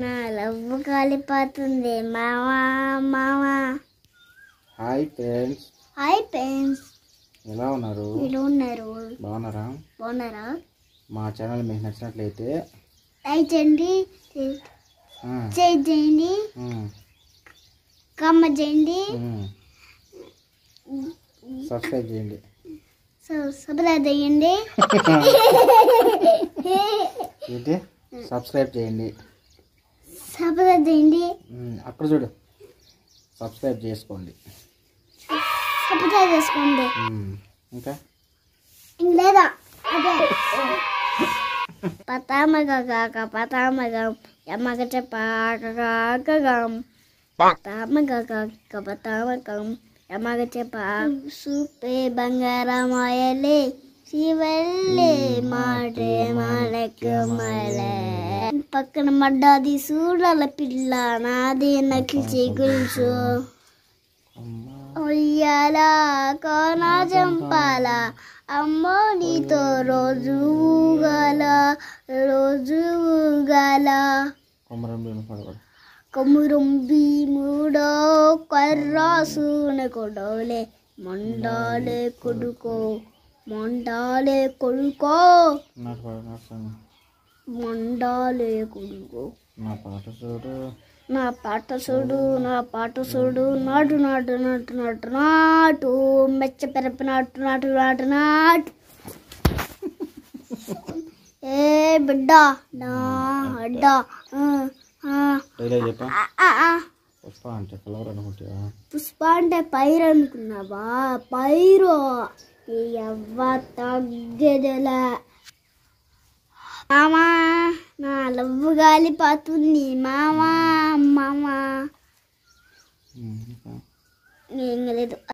నా లవ్ కాలిపోతుంది మావా మావా. Hi friends. Hi friends. ఎలా ఉన్నారు? బాగున్నారా? మా ఛానల్ మీకు నచ్చినట్లయితే లైక్ చేయండి, షేర్ చేయండి, కామెంట్ చేయండి, సబ్స్క్రైబ్ చేయండి. సబ్స్క్రైబ్ చేయండి. ఏంటి సబ్స్క్రైబ్ చేయండి? సబ్స్క్రైబ్ చేయండి. అక్కడ చూడు, సబ్స్క్రైబ్ చేసుకోండి. సబ్స్క్రైబ్ చేసుకోండి. ఇంకా లేదా అదే పతామగ పతామగం యమగ చెప్పగం పతామగ పతామగం యమగ చెప్ప సూపే బంగారమాయలే శివల్లే మాటే మాలకమలే పక్కన మడ్డాది సూడల పిల్ల నాదే నకిల్చి గుల్సు ఉయ్యాల కోన చంపాల అమ్మో నీతో రోజు ఊగాల కొమురం భీముడో కర్రాసున కొడవలే మొండాలే కొడుకో మొండాలే కొడుకో మొండాలే కొడుకో నా పాట చూడు నాటు నాటు నాటు నాటు నాటు మెచ్చ పెరప నాటు నాటు నాటు నాటు. ఏ బిడ్డ నా అడ్డ పుష్ప అంటే పైరు అనుకున్నావా? పైరు ఎవ్వ తగ్గదలా మామా. నా లవ్ గాలిపోతుంది మామా మామా. ఏం లేదు.